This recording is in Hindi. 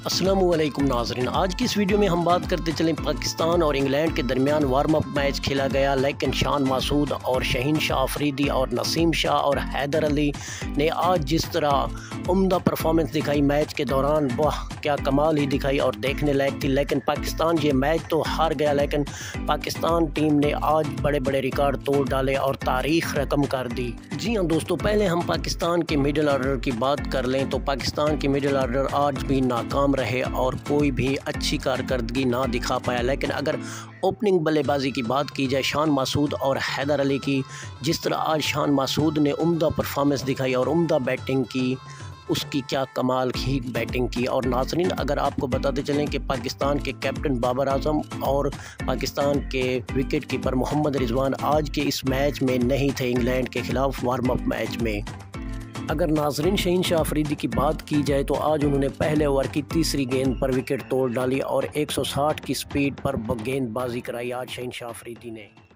अस्सलामुअलैकुम नाज़रीन, आज की इस वीडियो में हम बात करते चलें पाकिस्तान और इंग्लैंड के दरमियान वार्म अप मैच खेला गया, लेकिन शान मासूद और शहीन शाह अफरीदी और नसीम शाह और हैदर अली ने आज जिस तरह उम्दा परफॉर्मेंस दिखाई मैच के दौरान, वाह क्या कमाल ही दिखाई और देखने लायक थी। लेकिन पाकिस्तान ये मैच तो हार गया, लेकिन पाकिस्तान टीम ने आज बड़े बड़े रिकॉर्ड तोड़ डाले और तारीख रकम कर दी। जी हाँ दोस्तों, पहले हम पाकिस्तान के मिडिल ऑर्डर की बात कर लें तो पाकिस्तान के मिडिल ऑर्डर आज भी नाकाम रहे और कोई भी अच्छी कारकर्दगी ना दिखा पाया। लेकिन अगर ओपनिंग बल्लेबाजी की बात की जाए शान मासूद और हैदर अली की, जिस तरह आज शान मासूद ने उम्दा परफॉर्मेंस दिखाई और उम्दा बैटिंग की, उसकी क्या कमाल ही बैटिंग की। और नाज़रीन, अगर आपको बताते चलें कि पाकिस्तान के कैप्टन बाबर आजम और पाकिस्तान के विकेट कीपर मोहम्मद रिजवान आज के इस मैच में नहीं थे इंग्लैंड के ख़िलाफ़ वार्म अप मैच में। अगर नाज़रीन शहीन शाह अफरीदी की बात की जाए तो आज उन्होंने पहले ओवर की तीसरी गेंद पर विकेट तोड़ डाली और 160 की स्पीड पर गेंदबाजी कराई आज शहीन शाह अफरीदी ने।